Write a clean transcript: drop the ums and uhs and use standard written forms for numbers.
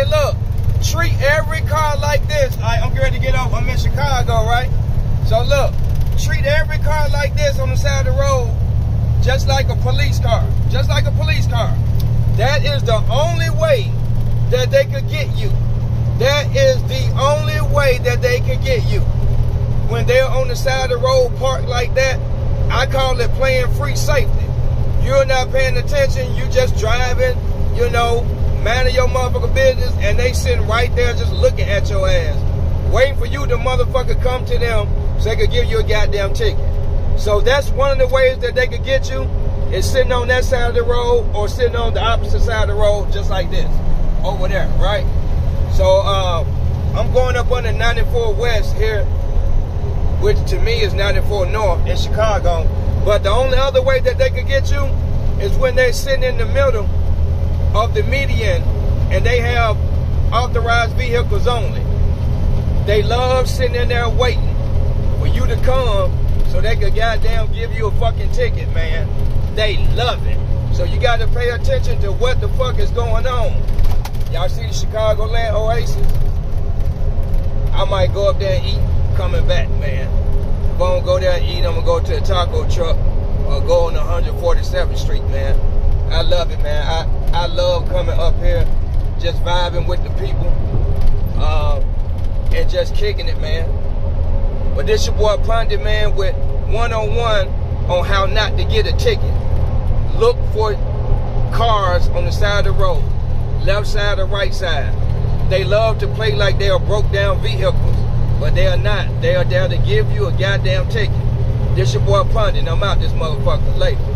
Hey, look, treat every car like this. All right, I'm ready to get off. I'm in Chicago, right? So look, treat every car like this on the side of the road, just like a police car. Just like a police car. That is the only way that they could get you. That is the only way that they can get you. When they're on the side of the road parked like that, I call it playing free safety. You're not paying attention, you just driving, you know, minding your motherfucking business, and they sitting right there just looking at your ass, waiting for you to motherfucker come to them so they could give you a goddamn ticket. So that's one of the ways that they could get you, is sitting on that side of the road or sitting on the opposite side of the road just like this, over there, right? So I'm going up under 94 West here, which to me is 94 North in Chicago. But the only other way that they could get you is when they're sitting in the middle of the median and they have authorized vehicles only. They love sitting in there waiting for you to come so they could goddamn give you a fucking ticket, man. They love it. So you got to pay attention to what the fuck is going on. Y'all see the Chicagoland Oasis? I might go up there and eat coming back, man. If I don't go there and eat, I'm going to go to a taco truck or go on 147th Street, man. I love it, man. I love coming up here, just vibing with the people, and just kicking it, man. But this your boy Pundit, man, with one-on-one on how not to get a ticket. Look for cars on the side of the road, left side or right side. They love to play like they are broke down vehicles, but they are not. They are there to give you a goddamn ticket. This your boy Pundit. I'm out this motherfucker later.